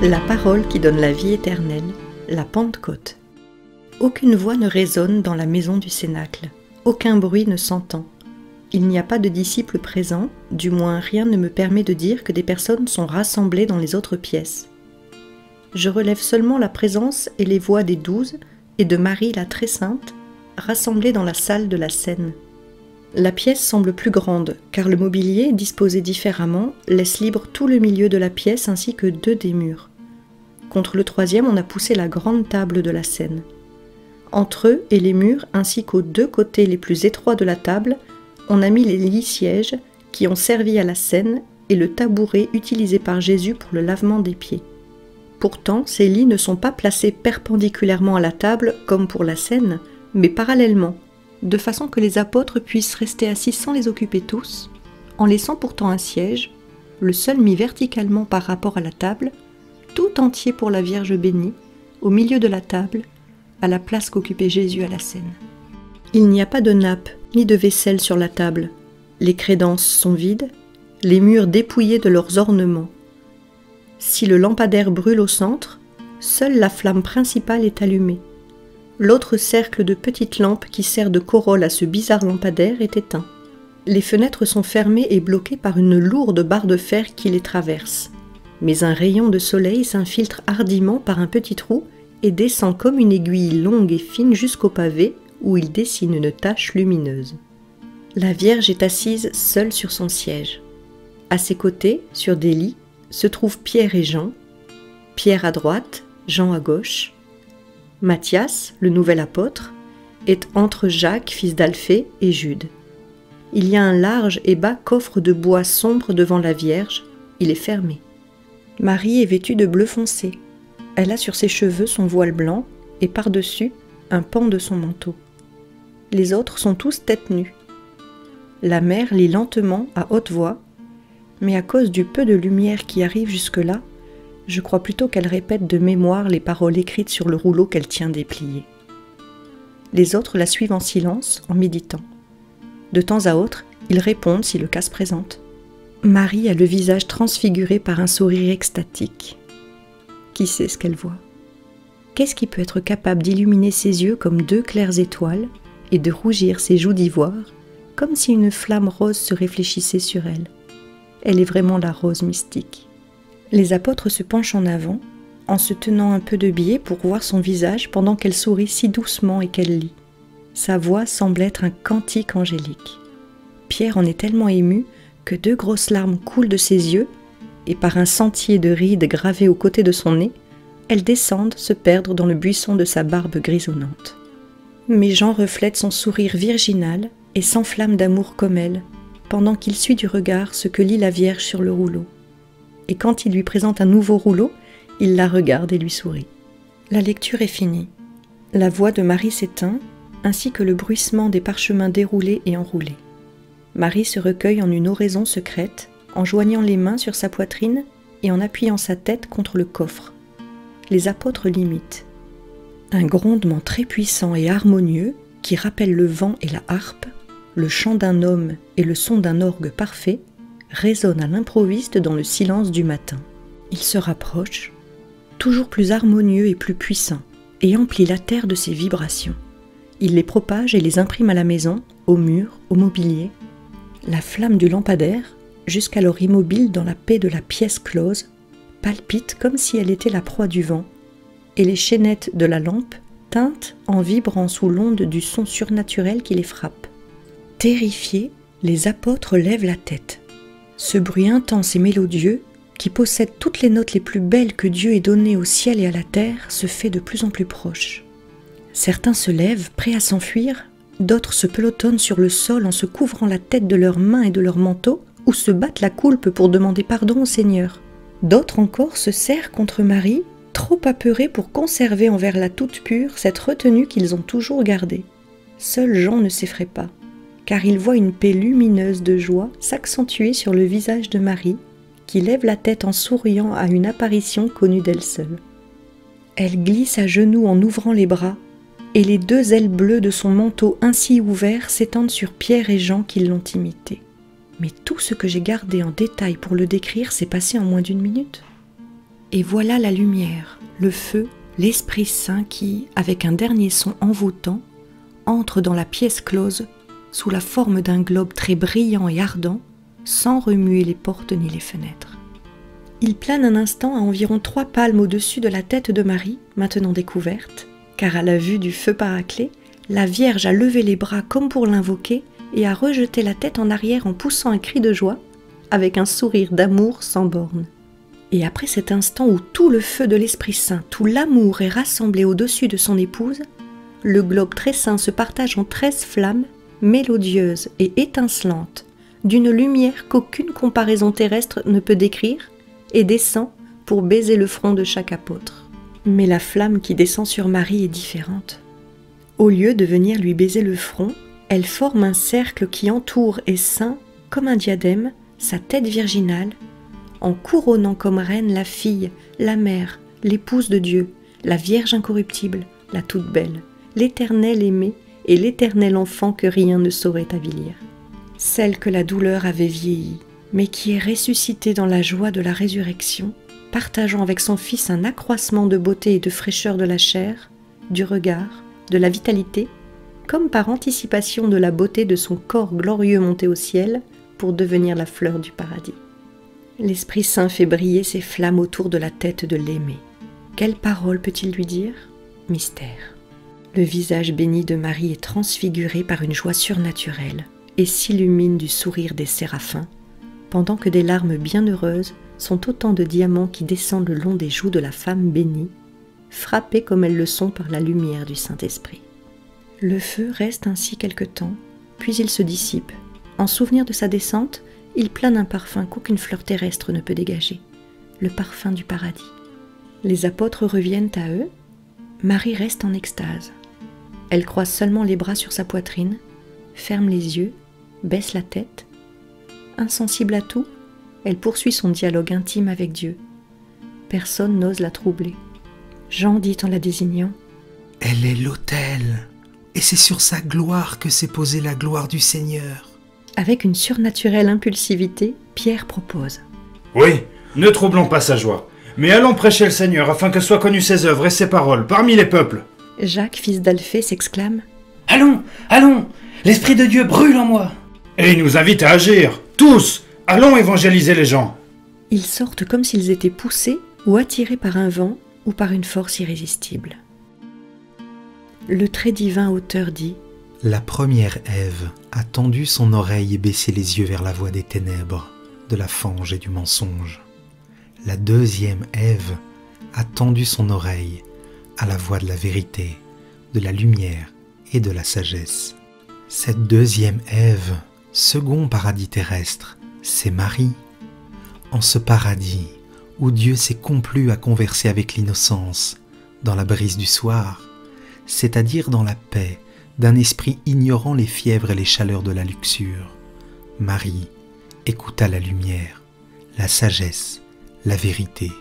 La parole qui donne la vie éternelle, la Pentecôte. Aucune voix ne résonne dans la maison du Cénacle, aucun bruit ne s'entend. Il n'y a pas de disciples présents, du moins rien ne me permet de dire que des personnes sont rassemblées dans les autres pièces. Je relève seulement la présence et les voix des 12 et de Marie la Très Sainte, rassemblées dans la salle de la scène. La pièce semble plus grande, car le mobilier, disposé différemment, laisse libre tout le milieu de la pièce ainsi que 2 des murs. Contre le 3e, on a poussé la grande table de la scène. Entre eux et les murs, ainsi qu'aux 2 côtés les plus étroits de la table, on a mis les lits-sièges qui ont servi à la scène et le tabouret utilisé par Jésus pour le lavement des pieds. Pourtant, ces lits ne sont pas placés perpendiculairement à la table comme pour la scène, mais parallèlement, de façon que les apôtres puissent rester assis sans les occuper tous, en laissant pourtant un siège, le seul mis verticalement par rapport à la table, tout entier pour la Vierge bénie, au milieu de la table, à la place qu'occupait Jésus à la scène. Il n'y a pas de nappe ni de vaisselle sur la table, les crédences sont vides, les murs dépouillés de leurs ornements. Si le lampadaire brûle au centre, seule la flamme principale est allumée. L'autre cercle de petites lampes qui sert de corolle à ce bizarre lampadaire est éteint. Les fenêtres sont fermées et bloquées par une lourde barre de fer qui les traverse. Mais un rayon de soleil s'infiltre hardiment par un petit trou et descend comme une aiguille longue et fine jusqu'au pavé où il dessine une tache lumineuse. La Vierge est assise seule sur son siège. À ses côtés, sur des lits, se trouvent Pierre et Jean, Pierre à droite, Jean à gauche. Matthias, le nouvel apôtre, est entre Jacques, fils d'Alphée, et Jude. Il y a un large et bas coffre de bois sombre devant la Vierge, il est fermé. Marie est vêtue de bleu foncé. Elle a sur ses cheveux son voile blanc et par-dessus un pan de son manteau. Les autres sont tous tête nue. La mère lit lentement à haute voix, mais à cause du peu de lumière qui arrive jusque-là, je crois plutôt qu'elle répète de mémoire les paroles écrites sur le rouleau qu'elle tient déplié. Les autres la suivent en silence, en méditant. De temps à autre, ils répondent si le cas se présente. Marie a le visage transfiguré par un sourire extatique. Qui sait ce qu'elle voit? Qu'est-ce qui peut être capable d'illuminer ses yeux comme 2 claires étoiles et de rougir ses joues d'ivoire, comme si une flamme rose se réfléchissait sur elle? Elle est vraiment la rose mystique. Les apôtres se penchent en avant, en se tenant un peu de biais pour voir son visage pendant qu'elle sourit si doucement et qu'elle lit. Sa voix semble être un cantique angélique. Pierre en est tellement ému que 2 grosses larmes coulent de ses yeux et par un sentier de rides gravées aux côtés de son nez, elles descendent se perdre dans le buisson de sa barbe grisonnante. Mais Jean reflète son sourire virginal et s'enflamme d'amour comme elle, pendant qu'il suit du regard ce que lit la Vierge sur le rouleau. Et quand il lui présente un nouveau rouleau, il la regarde et lui sourit. La lecture est finie. La voix de Marie s'éteint, ainsi que le bruissement des parchemins déroulés et enroulés. Marie se recueille en une oraison secrète, en joignant les mains sur sa poitrine et en appuyant sa tête contre le coffre. Les apôtres l'imitent. Un grondement très puissant et harmonieux, qui rappelle le vent et la harpe, le chant d'un homme et le son d'un orgue parfait, résonne à l'improviste dans le silence du matin. Il se rapproche, toujours plus harmonieux et plus puissant, et emplit la terre de ses vibrations. Il les propage et les imprime à la maison, aux murs, au mobilier. La flamme du lampadaire, jusqu'alors immobile dans la paix de la pièce close, palpite comme si elle était la proie du vent, et les chaînettes de la lampe tintent en vibrant sous l'onde du son surnaturel qui les frappe. Terrifiés, les apôtres lèvent la tête. Ce bruit intense et mélodieux, qui possède toutes les notes les plus belles que Dieu ait données au ciel et à la terre, se fait de plus en plus proche. Certains se lèvent, prêts à s'enfuir, d'autres se pelotonnent sur le sol en se couvrant la tête de leurs mains et de leurs manteaux, ou se battent la coulpe pour demander pardon au Seigneur. D'autres encore se serrent contre Marie, trop apeurés pour conserver envers la toute pure cette retenue qu'ils ont toujours gardée. Seul Jean ne s'effraie pas, car il voit une paix lumineuse de joie s'accentuer sur le visage de Marie, qui lève la tête en souriant à une apparition connue d'elle seule. Elle glisse à genoux en ouvrant les bras, et les 2 ailes bleues de son manteau ainsi ouvert s'étendent sur Pierre et Jean qui l'ont imité. Mais tout ce que j'ai gardé en détail pour le décrire s'est passé en moins d'1 minute. Et voilà la lumière, le feu, l'Esprit Saint qui, avec un dernier son envoûtant, entre dans la pièce close sous la forme d'un globe très brillant et ardent, sans remuer les portes ni les fenêtres. Il plane un instant à environ 3 palmes au-dessus de la tête de Marie, maintenant découverte, car à la vue du feu Paraclet, la Vierge a levé les bras comme pour l'invoquer et a rejeté la tête en arrière en poussant un cri de joie, avec un sourire d'amour sans bornes. Et après cet instant où tout le feu de l'Esprit Saint, tout l'amour est rassemblé au-dessus de son épouse, le globe très saint se partage en 13 flammes, mélodieuses et étincelantes, d'une lumière qu'aucune comparaison terrestre ne peut décrire, et descend pour baiser le front de chaque apôtre. Mais la flamme qui descend sur Marie est différente. Au lieu de venir lui baiser le front, elle forme un cercle qui entoure et ceint, comme un diadème, sa tête virginale, en couronnant comme reine la fille, la mère, l'épouse de Dieu, la Vierge incorruptible, la toute belle, l'éternel aimé et l'éternel enfant que rien ne saurait avilir. Celle que la douleur avait vieillie, mais qui est ressuscitée dans la joie de la résurrection, partageant avec son Fils un accroissement de beauté et de fraîcheur de la chair, du regard, de la vitalité, comme par anticipation de la beauté de son corps glorieux monté au ciel pour devenir la fleur du paradis. L'Esprit Saint fait briller ses flammes autour de la tête de l'aimé. Quelle parole peut-il lui dire? Mystère. Le visage béni de Marie est transfiguré par une joie surnaturelle et s'illumine du sourire des séraphins, pendant que des larmes bienheureuses sont autant de diamants qui descendent le long des joues de la femme bénie, frappées comme elles le sont par la lumière du Saint-Esprit. Le feu reste ainsi quelque temps, puis il se dissipe. En souvenir de sa descente, il plane un parfum qu'aucune fleur terrestre ne peut dégager, le parfum du paradis. Les apôtres reviennent à eux, Marie reste en extase. Elle croise seulement les bras sur sa poitrine, ferme les yeux, baisse la tête. Insensible à tout, elle poursuit son dialogue intime avec Dieu. Personne n'ose la troubler. Jean dit en la désignant : « Elle est l'autel, et c'est sur sa gloire que s'est posée la gloire du Seigneur. » Avec une surnaturelle impulsivité, Pierre propose : « Oui, ne troublons pas sa joie, mais allons prêcher le Seigneur afin que soient connues ses œuvres et ses paroles parmi les peuples. » Jacques, fils d'Alphée, s'exclame : « Allons, allons, l'Esprit de Dieu brûle en moi !» Et il nous invite à agir, tous, allons évangéliser les gens. Ils sortent comme s'ils étaient poussés ou attirés par un vent ou par une force irrésistible. Le très divin auteur dit : La première Ève a tendu son oreille et baissé les yeux vers la voie des ténèbres, de la fange et du mensonge. La deuxième Ève a tendu son oreille à la voix de la vérité, de la lumière et de la sagesse. Cette deuxième Ève, second paradis terrestre, c'est Marie. En ce paradis où Dieu s'est complu à converser avec l'innocence, dans la brise du soir, c'est-à-dire dans la paix d'un esprit ignorant les fièvres et les chaleurs de la luxure, Marie écouta la lumière, la sagesse, la vérité.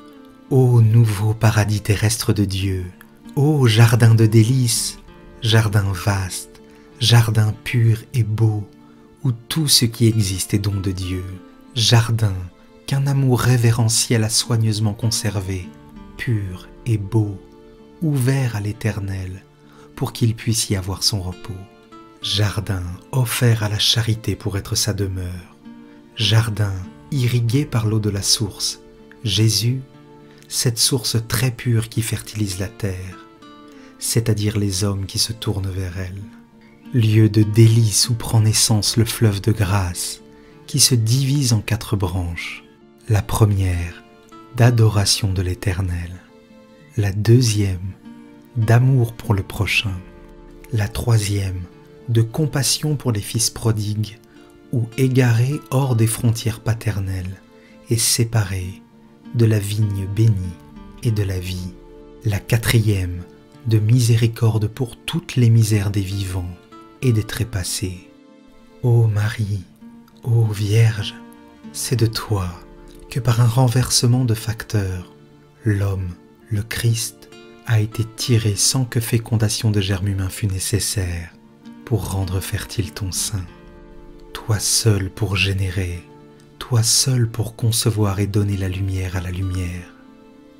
Ô nouveau paradis terrestre de Dieu, ô jardin de délices, jardin vaste, jardin pur et beau, où tout ce qui existe est don de Dieu, jardin qu'un amour révérentiel a soigneusement conservé, pur et beau, ouvert à l'Éternel, pour qu'il puisse y avoir son repos. Jardin offert à la charité pour être sa demeure, jardin irrigué par l'eau de la source, Jésus, cette source très pure qui fertilise la terre, c'est-à-dire les hommes qui se tournent vers elle. Lieu de délices où prend naissance le fleuve de grâce, qui se divise en 4 branches. La première, d'adoration de l'Éternel. La deuxième, d'amour pour le prochain. La troisième, de compassion pour les fils prodigues, ou égarés hors des frontières paternelles, et séparés de la vigne bénie et de la vie. La quatrième, de miséricorde pour toutes les misères des vivants et des trépassés. Ô Marie, ô Vierge, c'est de toi que par un renversement de facteurs, l'homme, le Christ, a été tiré sans que fécondation de germe humain fût nécessaire pour rendre fertile ton sein. Toi seul pour générer, toi seul pour concevoir et donner la lumière à la lumière.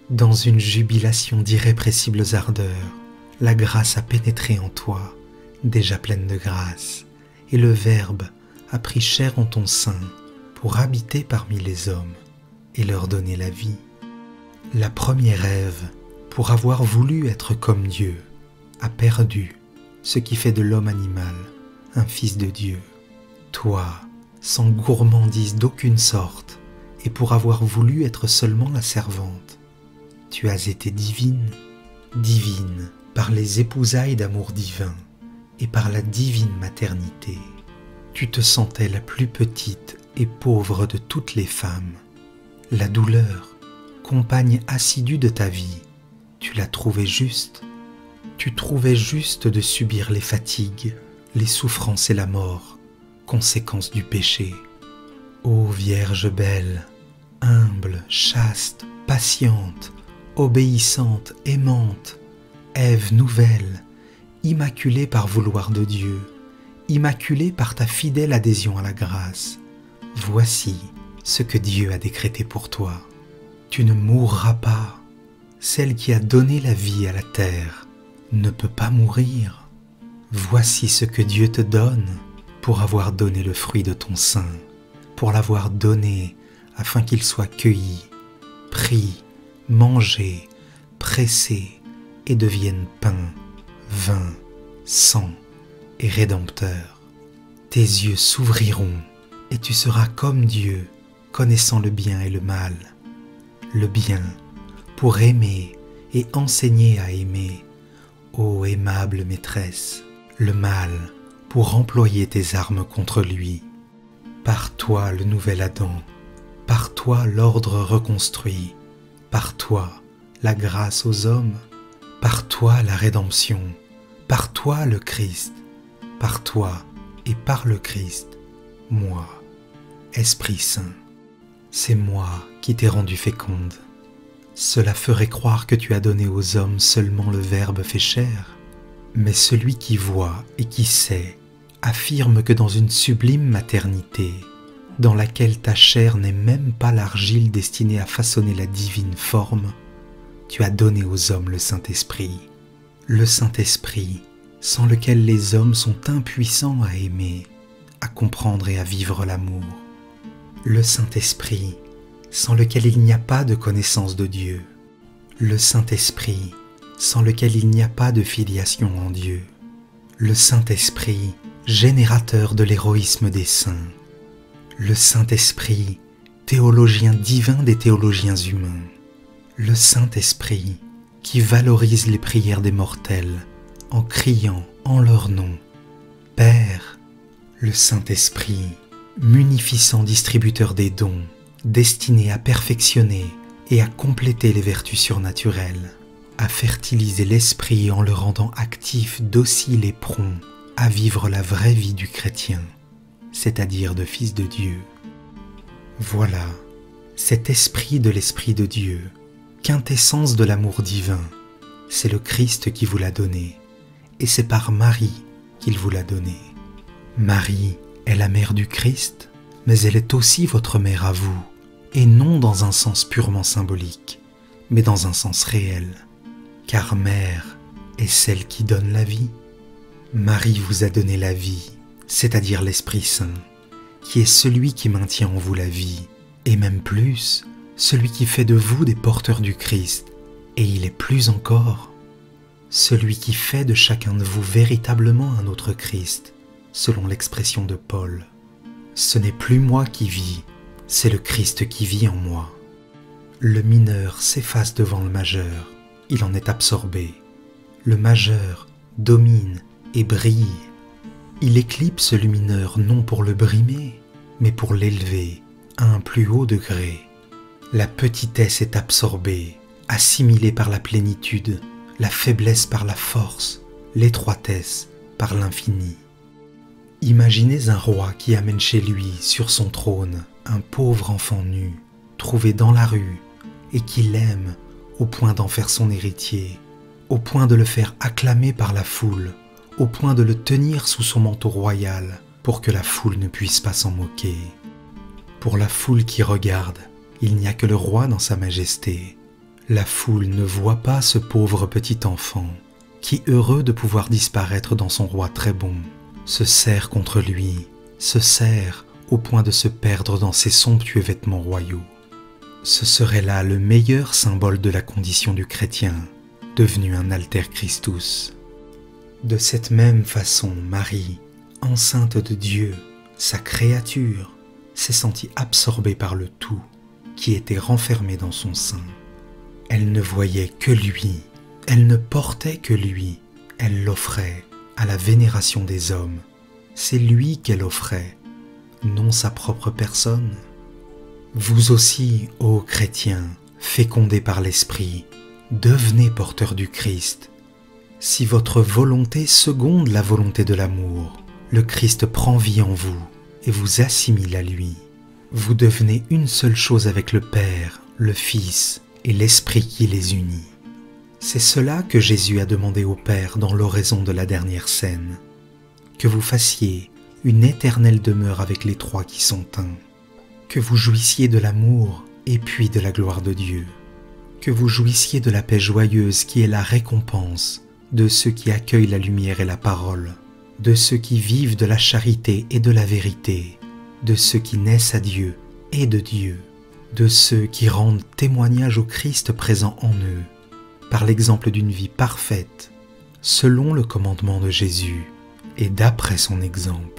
Dans une jubilation d'irrépressibles ardeurs, la grâce a pénétré en toi, déjà pleine de grâce, et le Verbe a pris chair en ton sein pour habiter parmi les hommes et leur donner la vie. La première Ève, pour avoir voulu être comme Dieu, a perdu ce qui fait de l'homme animal un fils de Dieu. Toi, sans gourmandise d'aucune sorte, et pour avoir voulu être seulement la servante, tu as été divine, divine par les épousailles d'amour divin et par la divine maternité. Tu te sentais la plus petite et pauvre de toutes les femmes. La douleur, compagne assidue de ta vie, tu l'as trouvée juste. Tu trouvais juste de subir les fatigues, les souffrances et la mort, conséquence du péché. Ô Vierge belle, humble, chaste, patiente, obéissante, aimante, Ève nouvelle, immaculée par vouloir de Dieu, immaculée par ta fidèle adhésion à la grâce, voici ce que Dieu a décrété pour toi. Tu ne mourras pas. Celle qui a donné la vie à la terre ne peut pas mourir. Voici ce que Dieu te donne pour avoir donné le fruit de ton sein, pour l'avoir donné afin qu'il soit cueilli, pris, mangé, pressé et devienne pain, vin, sang et rédempteur. Tes yeux s'ouvriront et tu seras comme Dieu, connaissant le bien et le mal. Le bien pour aimer et enseigner à aimer, ô aimable maîtresse. Le mal pour employer tes armes contre lui. Par toi le nouvel Adam, par toi l'ordre reconstruit, par toi la grâce aux hommes, par toi la rédemption, par toi le Christ, par toi et par le Christ, moi, Esprit Saint. C'est moi qui t'ai rendu féconde. Cela ferait croire que tu as donné aux hommes seulement le Verbe fait chair, mais celui qui voit et qui sait affirme que dans une sublime maternité, dans laquelle ta chair n'est même pas l'argile destinée à façonner la divine forme, tu as donné aux hommes le Saint-Esprit. Le Saint-Esprit, sans lequel les hommes sont impuissants à aimer, à comprendre et à vivre l'amour. Le Saint-Esprit, sans lequel il n'y a pas de connaissance de Dieu. Le Saint-Esprit, sans lequel il n'y a pas de filiation en Dieu. Le Saint-Esprit, générateur de l'héroïsme des saints. Le Saint-Esprit, théologien divin des théologiens humains. Le Saint-Esprit, qui valorise les prières des mortels en criant en leur nom « Père ». Le Saint-Esprit, munificent distributeur des dons, destiné à perfectionner et à compléter les vertus surnaturelles, à fertiliser l'esprit en le rendant actif, docile et prompt à vivre la vraie vie du chrétien, c'est-à-dire de fils de Dieu. Voilà, cet esprit de l'Esprit de Dieu, quintessence de l'amour divin, c'est le Christ qui vous l'a donné, et c'est par Marie qu'il vous l'a donné. Marie est la mère du Christ, mais elle est aussi votre mère à vous, et non dans un sens purement symbolique, mais dans un sens réel, car mère est celle qui donne la vie. Marie vous a donné la vie, c'est-à-dire l'Esprit Saint, qui est celui qui maintient en vous la vie, et même plus, celui qui fait de vous des porteurs du Christ, et il est plus encore, celui qui fait de chacun de vous véritablement un autre Christ, selon l'expression de Paul. Ce n'est plus moi qui vis, c'est le Christ qui vit en moi. Le mineur s'efface devant le majeur, il en est absorbé. Le majeur domine et brille. Il éclipse le mineur non pour le brimer, mais pour l'élever à un plus haut degré. La petitesse est absorbée, assimilée par la plénitude, la faiblesse par la force, l'étroitesse par l'infini. Imaginez un roi qui amène chez lui, sur son trône, un pauvre enfant nu, trouvé dans la rue, et qui l'aime au point d'en faire son héritier, au point de le faire acclamer par la foule, au point de le tenir sous son manteau royal, pour que la foule ne puisse pas s'en moquer. Pour la foule qui regarde, il n'y a que le roi dans sa majesté, La foule ne voit pas ce pauvre petit enfant qui, heureux de pouvoir disparaître dans son roi très bon, se serre contre lui, se serre au point de se perdre dans ses somptueux vêtements royaux. Ce serait là le meilleur symbole de la condition du chrétien, devenu un alter Christus. De cette même façon, Marie, enceinte de Dieu, sa créature, s'est sentie absorbée par le tout qui était renfermé dans son sein. Elle ne voyait que lui, elle ne portait que lui, elle l'offrait à la vénération des hommes. C'est lui qu'elle offrait, non sa propre personne. Vous aussi, ô chrétiens, fécondés par l'Esprit, devenez porteurs du Christ. Si votre volonté seconde la volonté de l'amour, le Christ prend vie en vous et vous assimile à lui. Vous devenez une seule chose avec le Père, le Fils et l'Esprit qui les unit. C'est cela que Jésus a demandé au Père dans l'oraison de la dernière scène, que vous fassiez une éternelle demeure avec les trois qui sont un, que vous jouissiez de l'amour et puis de la gloire de Dieu, que vous jouissiez de la paix joyeuse qui est la récompense de ceux qui accueillent la lumière et la parole, de ceux qui vivent de la charité et de la vérité, de ceux qui naissent à Dieu et de Dieu, de ceux qui rendent témoignage au Christ présent en eux, par l'exemple d'une vie parfaite, selon le commandement de Jésus et d'après son exemple.